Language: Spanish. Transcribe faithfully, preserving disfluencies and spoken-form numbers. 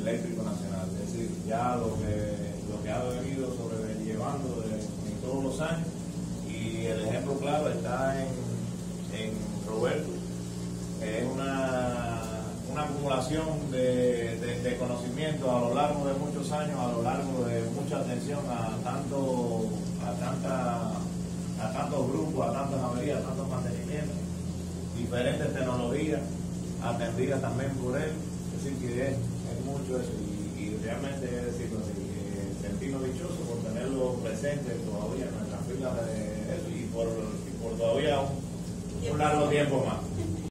eléctrico nacional. Es decir, ya lo que, lo que ha venido sobrellevando de, en todos los años, y el ejemplo claro está en, en Roberto, que es una, una acumulación de, de, de conocimiento a lo largo de muchos años, a lo largo de mucha atención a tanto, a tanta, a tantos grupos, a tantas averías, a tantos mantenimientos, diferentes tecnologías atendidas también por él. Es decir, que es, es mucho eso, y, y realmente es decirlo así, eh, sentirnos dichosos por tenerlo presente todavía en nuestras filas de eso, y por, y por todavía un, un largo tiempo más.